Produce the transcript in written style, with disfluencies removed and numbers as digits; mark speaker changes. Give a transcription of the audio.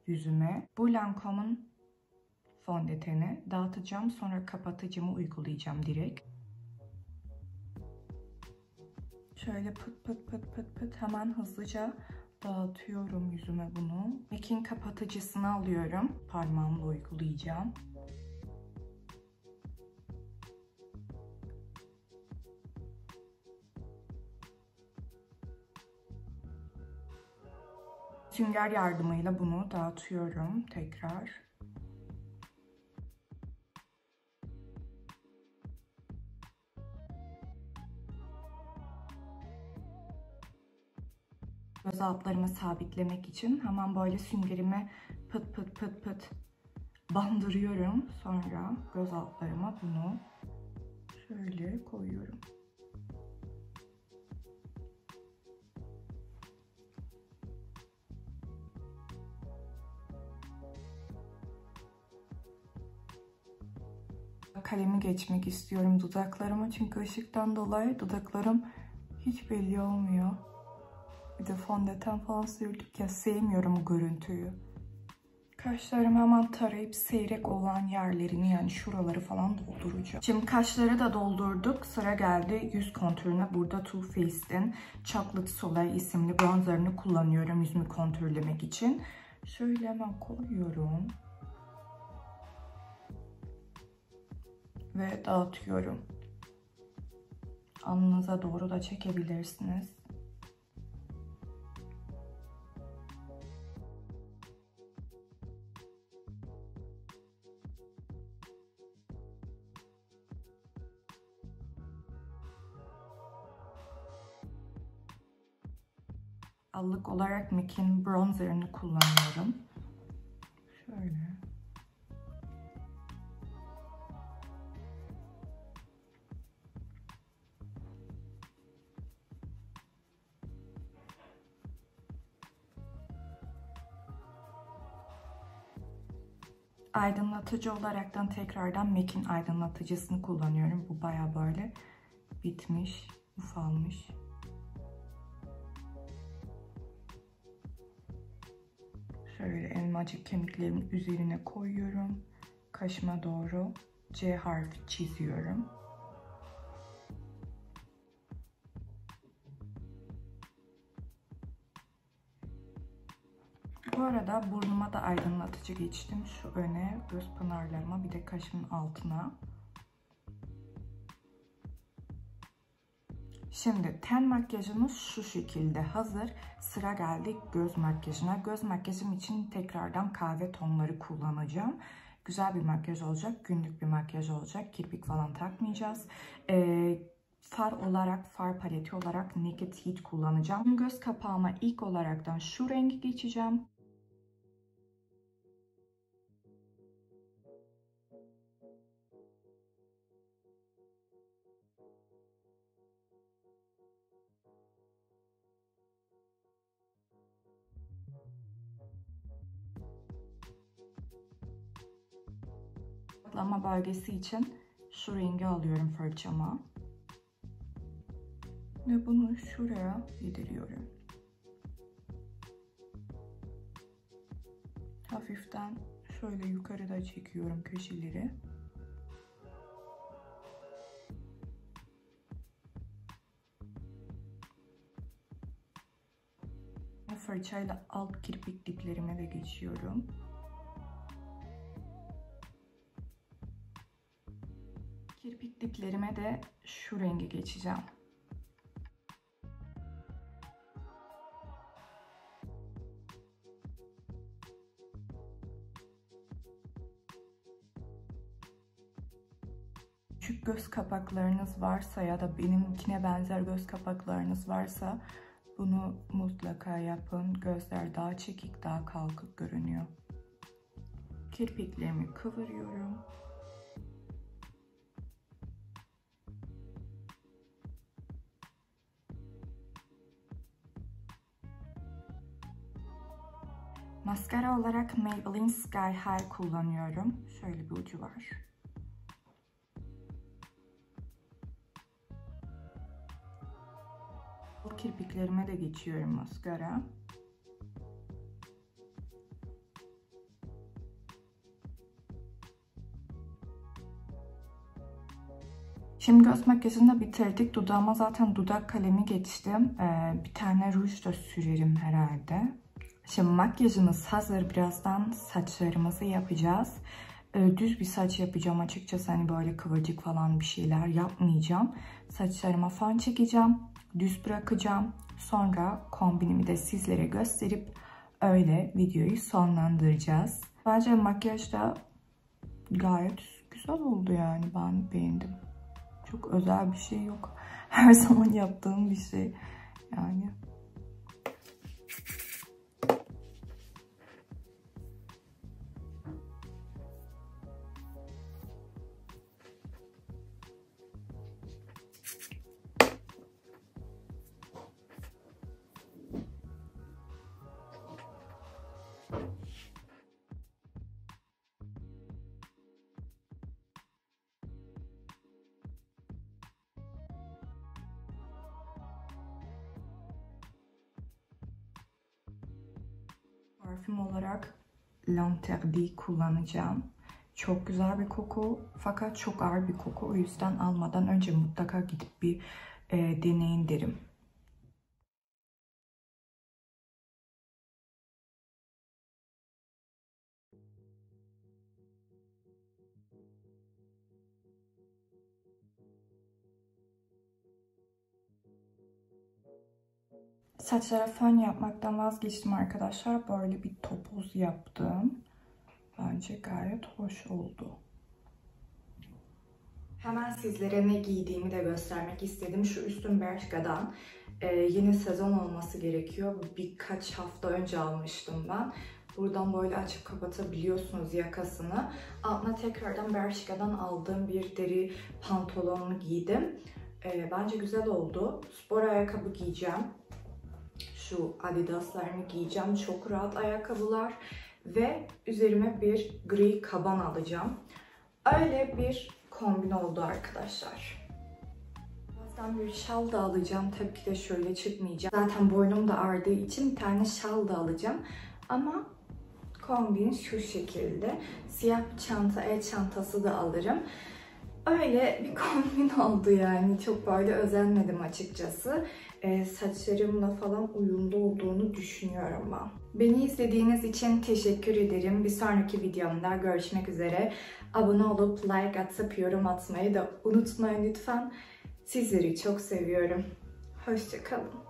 Speaker 1: yüzüme. Bu Lancome'un fondöteni dağıtacağım. Sonra kapatıcımı uygulayacağım direkt. Şöyle pıt pıt pıt pıt pıt hemen hızlıca dağıtıyorum yüzüme bunu. MAC'in kapatıcısını alıyorum. Parmağımla uygulayacağım. Sünger yardımıyla bunu dağıtıyorum tekrar. Göz altlarımı sabitlemek için hemen böyle süngerimi pıt pıt pıt pıt bandırıyorum. Sonra göz altlarıma bunu şöyle koyuyorum. Kalemi geçmek istiyorum dudaklarıma çünkü ışıktan dolayı dudaklarım hiç belli olmuyor. Bir de fondöten falan sürdük ya, sevmiyorum o görüntüyü. Kaşlarımı hemen tarayıp seyrek olan yerlerini, yani şuraları falan dolduracağım. Şimdi kaşları da doldurduk. Sıra geldi yüz kontürüne. Burada Too Faced'in Chocolate Soleil isimli bronzerını kullanıyorum yüzümü kontürlemek için. Şöyle hemen koyuyorum. Ve dağıtıyorum. Alnınıza doğru da çekebilirsiniz. Allık olarak MAC'in bronzerini kullanıyorum. Şöyle. Aydınlatıcı olaraktan tekrardan MAC'in aydınlatıcısını kullanıyorum. Bu baya böyle bitmiş, ufalmış. Şöyle elmacık kemiklerimin üzerine koyuyorum. Kaşıma doğru C harfi çiziyorum. Bu arada burnuma da aydınlatıcı geçtim. Şu öne, göz pınarlarıma, bir de kaşımın altına. Şimdi ten makyajımız şu şekilde hazır. Sıra geldi göz makyajına. Göz makyajım için tekrardan kahve tonları kullanacağım. Güzel bir makyaj olacak. Günlük bir makyaj olacak. Kirpik falan takmayacağız. Far olarak, far paleti olarak Naked Heat kullanacağım. Göz kapağıma ilk olaraktan şu rengi geçeceğim. Patlama bölgesi için şu rengi alıyorum fırçama. Ve bunu şuraya yediriyorum. Hafiften şöyle yukarıda çekiyorum köşeleri. Fırçayla alt kirpik diplerime de geçiyorum. Kirpik diplerime de şu rengi geçeceğim. Küçük göz kapaklarınız varsa ya da benimkine benzer göz kapaklarınız varsa bunu mutlaka yapın. Gözler daha çekik, daha kalkık görünüyor. Kirpiklerimi kıvırıyorum. Maskara olarak Maybelline Sky High kullanıyorum. Şöyle bir ucu var. Bu kirpiklerime de geçiyorum maskara. Şimdi göz makyajını da bitirdik. Dudağıma zaten dudak kalemi geçtim. Bir tane ruj da sürerim herhalde. Şimdi makyajımız hazır. Birazdan saçlarımızı yapacağız. Düz bir saç yapacağım açıkçası. Hani böyle kıvırcık falan bir şeyler yapmayacağım. Saçlarıma fön çekeceğim. Düz bırakacağım. Sonra kombinimi de sizlere gösterip öyle videoyu sonlandıracağız. Bence makyaj da gayet güzel oldu yani. Ben beğendim. Çok özel bir şey yok. Her zaman yaptığım bir şey. Yani. Parfüm olarak L'Interdit kullanacağım. Çok güzel bir koku fakat çok ağır bir koku. O yüzden almadan önce mutlaka gidip bir deneyin derim. Saçlara fön yapmaktan vazgeçtim arkadaşlar. Böyle bir topuz yaptım. Bence gayet hoş oldu. Hemen sizlere ne giydiğimi de göstermek istedim. Şu üstüm Bershka'dan. Yeni sezon olması gerekiyor. Birkaç hafta önce almıştım ben. Buradan böyle açıp kapatabiliyorsunuz yakasını. Altına tekrardan Bershka'dan aldığım bir deri pantolonu giydim. Bence güzel oldu. Spor ayakkabı giyeceğim. Şu Adidas'larını giyeceğim. Çok rahat ayakkabılar. Ve üzerime bir gri kaban alacağım. Öyle bir kombin oldu arkadaşlar. Birazdan bir şal da alacağım. Tabii ki de şöyle çıkmayacağım. Zaten boynum da ağrıdığı için bir tane şal da alacağım. Ama kombin şu şekilde. Siyah bir çanta, el çantası da alırım. Öyle bir kombin oldu yani. Çok böyle özenmedim açıkçası. Saçlarımla falan uyumlu olduğunu düşünüyorum ben. Beni izlediğiniz için teşekkür ederim. Bir sonraki videomda görüşmek üzere. Abone olup like atıp yorum atmayı da unutmayın lütfen. Sizleri çok seviyorum. Hoşça kalın.